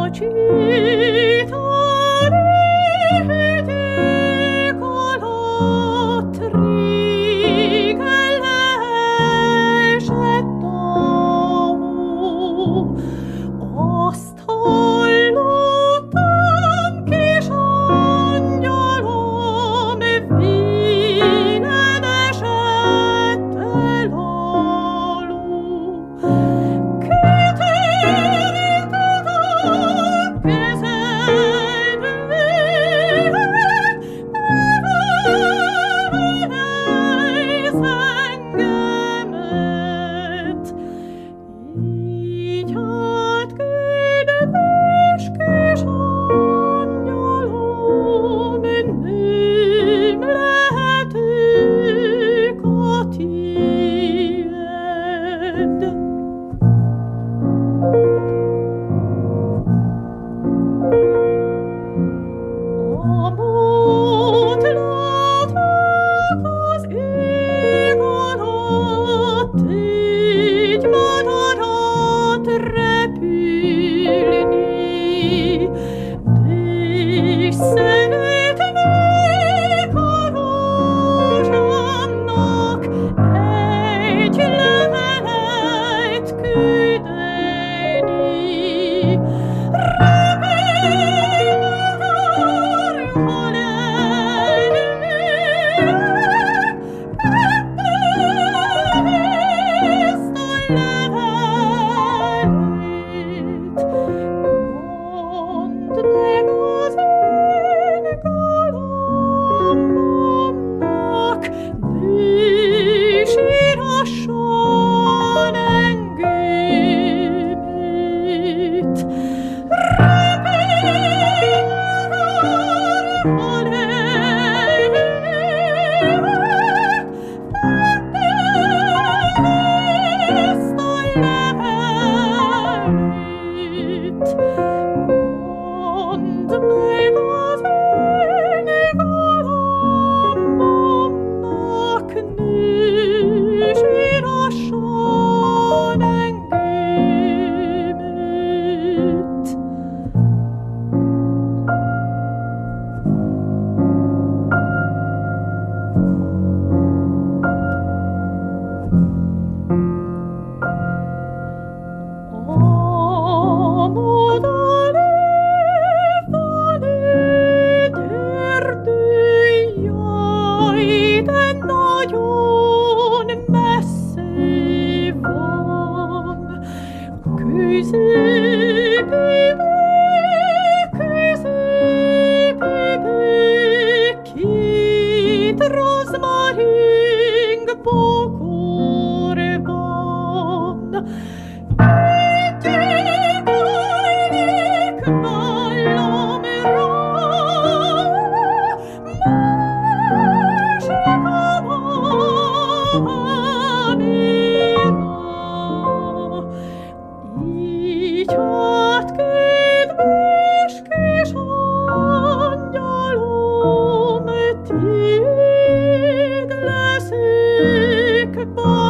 hegyek alatt régen leesett a hó. Azt hallottam, kis angyalom, vínen esett el a ló. Kitérted a kezed, elvesz engemet. Így hát kedves kis angyalom, nem lehetők a tiéd. A mód látok az ég alatt, egy madarat repülni, de szeretnék a rózsámnak egy levelet küldeni. Remény madar, ha lelőnek, ezt a levelet. Mondd meg az én galambomnak, ne sírasson engőmét. Remény madar, ha lelőnek, ezt a levelet. Mondd meg az én galambomnak, ne sírasson engőmét. Amod a leveled erdő, jaj, de nagyon messze van. Középébe két rozmaring bokor van. Egyik vállamra, másik a vámira. Így hát kedves kis angyalom, tiéd leszek,